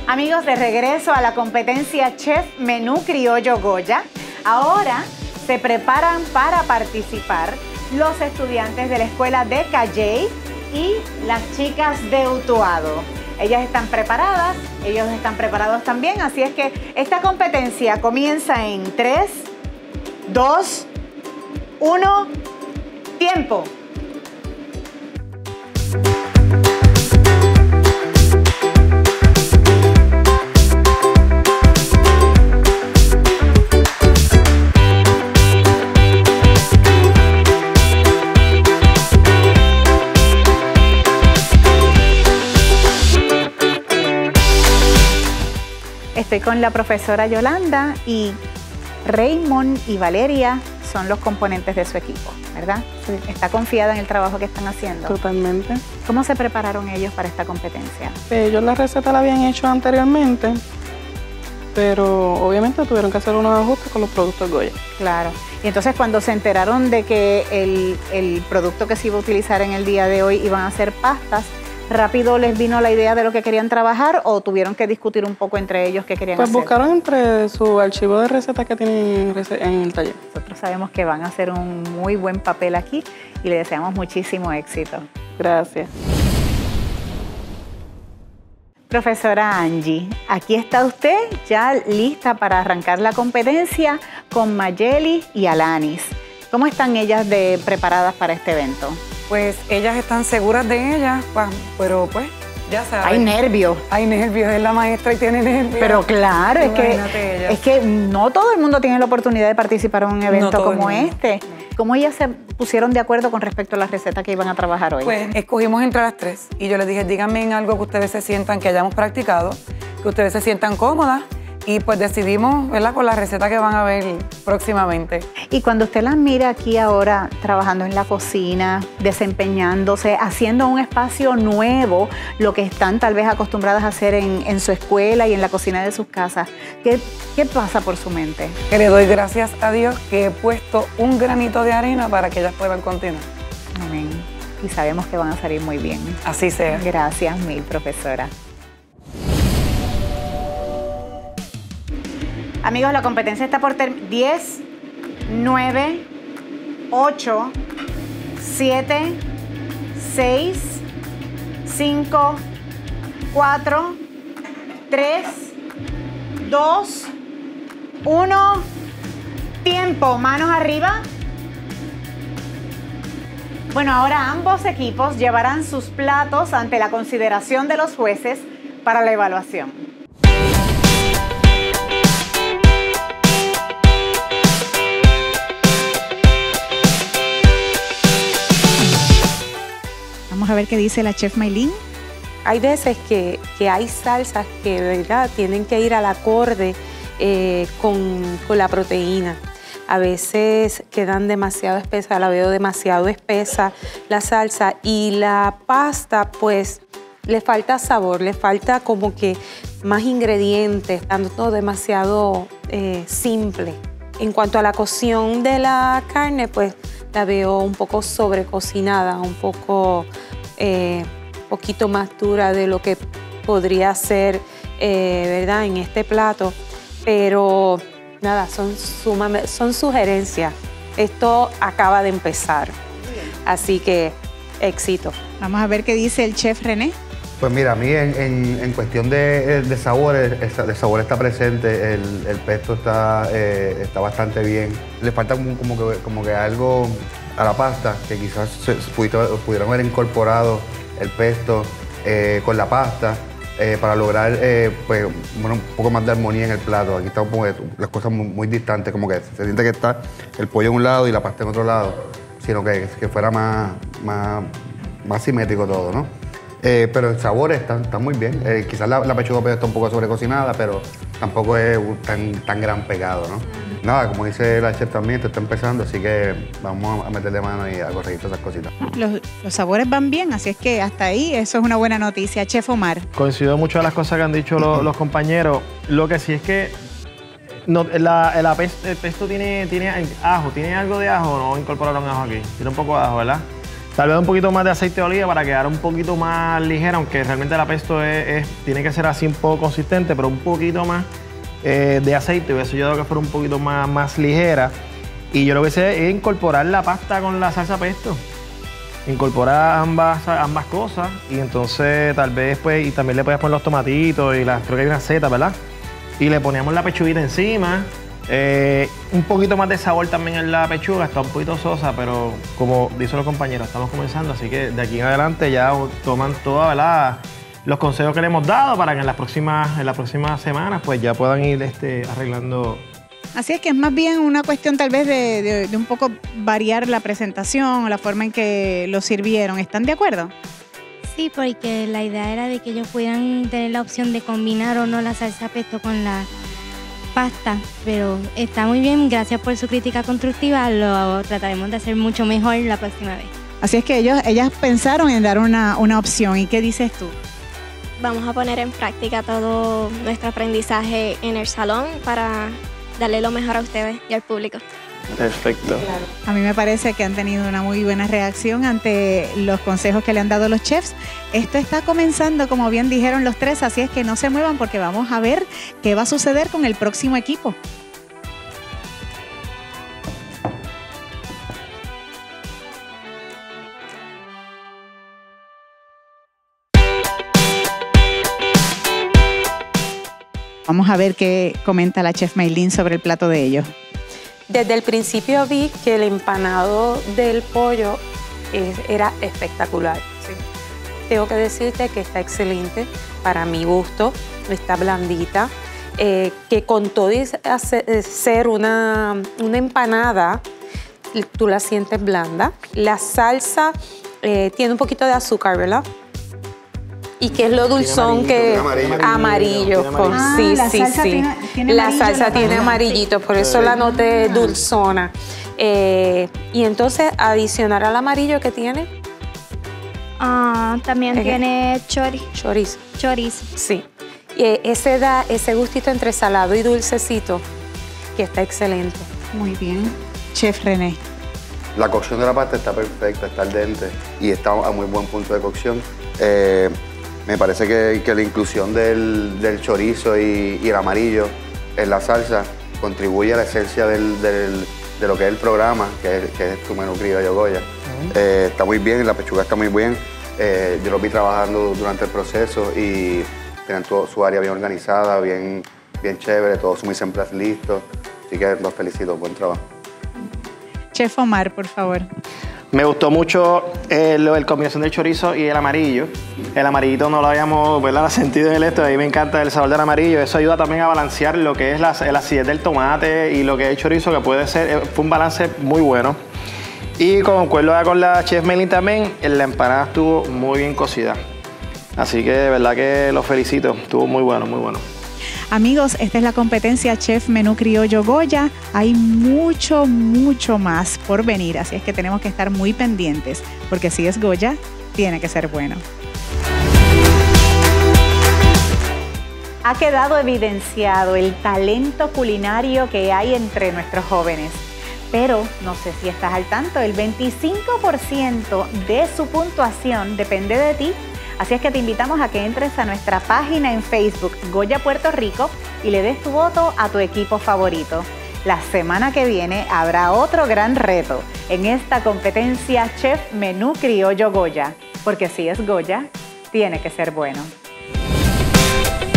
Amigos, de regreso a la competencia Chef Menú Criollo Goya. Ahora se preparan para participar los estudiantes de la escuela de Calley y las chicas de Utuado. Ellas están preparadas, ellos están preparados también, así es que esta competencia comienza en 3, 2, 1, tiempo. Estoy con la profesora Yolanda y Raymond y Valeria son los componentes de su equipo, ¿verdad? Sí. ¿Está confiada en el trabajo que están haciendo? Totalmente. ¿Cómo se prepararon ellos para esta competencia? Ellos la receta la habían hecho anteriormente, pero obviamente tuvieron que hacer unos ajustes con los productos Goya. Claro. Y entonces cuando se enteraron de que el producto que se iba a utilizar en el día de hoy iban a ser pastas, ¿rápido les vino la idea de lo que querían trabajar o tuvieron que discutir un poco entre ellos qué querían hacer? Pues buscaron entre su archivo de recetas que tienen en el taller. Nosotros sabemos que van a hacer un muy buen papel aquí y le deseamos muchísimo éxito. Gracias. Profesora Angie, aquí está usted ya lista para arrancar la competencia con Mayeli y Alanis. ¿Cómo están ellas preparadas para este evento? Pues ellas están seguras de ellas, pero pues ya saben. Hay nervios. Hay nervios, es la maestra y tiene nervios. Pero claro, es que no todo el mundo tiene la oportunidad de participar en un evento como este. ¿Cómo ellas se pusieron de acuerdo con respecto a la receta que iban a trabajar hoy? Pues escogimos entre las tres y yo les dije, díganme en algo que ustedes se sientan, que hayamos practicado, que ustedes se sientan cómodas. Y pues decidimos, ¿verdad?, con la receta que van a ver próximamente. Y cuando usted las mira aquí ahora trabajando en la cocina, desempeñándose, haciendo un espacio nuevo, lo que están tal vez acostumbradas a hacer en su escuela y en la cocina de sus casas, ¿qué pasa por su mente? Que le doy gracias a Dios que he puesto un granito de arena para que ellas puedan continuar. Amén. Y sabemos que van a salir muy bien. Así sea. Gracias mil, profesora. Amigos, la competencia está por 10, 9, 8, 7, 6, 5, 4, 3, 2, 1. Tiempo. Manos arriba. Bueno, ahora ambos equipos llevarán sus platos ante la consideración de los jueces para la evaluación. Vamos a ver qué dice la chef Maylin. Hay veces que hay salsas que, ¿verdad?, tienen que ir al acorde con la proteína. A veces quedan demasiado espesas, la veo demasiado espesa la salsa y la pasta pues le falta sabor, le falta como que más ingredientes, dando todo demasiado simple. En cuanto a la cocción de la carne, pues la veo un poco sobrecocinada, un poquito más dura de lo que podría ser, ¿verdad?, en este plato. Pero nada, son sugerencias. Esto acaba de empezar. Así que éxito. Vamos a ver qué dice el chef René. Pues mira, a mí en cuestión de sabor, el sabor está presente, el pesto está bastante bien. Le falta como que algo a la pasta, que quizás pudieron haber incorporado el pesto con la pasta para lograr pues, bueno, un poco más de armonía en el plato. Aquí están las cosas muy distantes, como que se siente que está el pollo en un lado y la pasta en otro lado, sino que fuera más simétrico todo, ¿no? Pero el sabor está muy bien. Quizás la pechuga está un poco sobrecocinada, pero tampoco es tan gran pecado, ¿no? Nada, como dice la chef también, esto está empezando, así que vamos a meterle mano y a corregir todas esas cositas. Los sabores van bien, así es que hasta ahí eso es una buena noticia. Chef Omar. Coincido mucho en las cosas que han dicho los compañeros. Lo que sí es que no, el pesto tiene ajo. ¿Tiene algo de ajo o no incorporaron ajo aquí? Tiene un poco de ajo, ¿verdad? Tal vez un poquito más de aceite de oliva para quedar un poquito más ligera, aunque realmente la pesto tiene que ser así un poco consistente, pero un poquito más de aceite, hubiese ayudado a que fuera un poquito más ligera. Y yo lo que sé es incorporar la pasta con la salsa pesto. Incorporar ambas cosas y entonces tal vez pues, y también le puedes poner los tomatitos y creo que hay una seta, ¿verdad? Y le poníamos la pechuguita encima. Un poquito más de sabor también en la pechuga, está un poquito sosa, pero como dicen los compañeros, estamos comenzando, así que de aquí en adelante ya toman todos los consejos que le hemos dado para que en las próximas semanas pues ya puedan ir arreglando. Así es que es más bien una cuestión tal vez de un poco variar la presentación o la forma en que lo sirvieron. ¿Están de acuerdo? Sí, porque la idea era de que ellos pudieran tener la opción de combinar o no la salsa pesto con la pasta, pero está muy bien, gracias por su crítica constructiva, lo trataremos de hacer mucho mejor la próxima vez. Así es que ellas pensaron en dar una opción. ¿Y qué dices tú? Vamos a poner en práctica todo nuestro aprendizaje en el salón para darle lo mejor a ustedes y al público. Perfecto. A mí me parece que han tenido una muy buena reacción ante los consejos que le han dado los chefs. Esto está comenzando, como bien dijeron los tres, así es que no se muevan porque vamos a ver qué va a suceder con el próximo equipo. Vamos a ver qué comenta la chef Maylin sobre el plato de ellos. Desde el principio vi que el empanado del pollo era espectacular. Sí. Tengo que decirte que está excelente para mi gusto, está blandita, que con todo ser una empanada, tú la sientes blanda. La salsa tiene un poquito de azúcar, ¿verdad? Y que es lo dulzón que amarillo. Sí. La salsa tiene amarillito, por eso la noté dulzona. Y entonces adicionar al amarillo que tiene. También tiene chorizo. Chorizo. Sí. Ese da ese gustito entre salado y dulcecito, que está excelente. Muy bien. Chef René. La cocción de la pasta está perfecta, está al dente y está a muy buen punto de cocción. Me parece que la inclusión del chorizo y el amarillo en la salsa contribuye a la esencia de lo que es el programa, que es tu menú criollo Goya. Está muy bien, la pechuga está muy bien. Yo lo vi trabajando durante el proceso y tienen todo su área bien organizada, bien chévere, todos muy siempre listos. Así que los felicito, buen trabajo. Chef Omar, por favor. Me gustó mucho la combinación del chorizo y el amarillo. El amarillito no lo habíamos sentido en el esto. A mí me encanta el sabor del amarillo. Eso ayuda también a balancear lo que es la acidez del tomate y lo que es el chorizo, que fue un balance muy bueno. Y concuerdo con la chef Maylin también, la empanada estuvo muy bien cocida. Así que de verdad que los felicito. Estuvo muy bueno, muy bueno. Amigos, esta es la competencia Chef Menú Criollo Goya. Hay mucho más por venir, así es que tenemos que estar muy pendientes, porque si es Goya, tiene que ser bueno. Ha quedado evidenciado el talento culinario que hay entre nuestros jóvenes. Pero no sé si estás al tanto, el 25% de su puntuación depende de ti. Así es que te invitamos a que entres a nuestra página en Facebook, Goya Puerto Rico, y le des tu voto a tu equipo favorito. La semana que viene habrá otro gran reto en esta competencia Chef Menú Criollo Goya, porque si es Goya, tiene que ser bueno.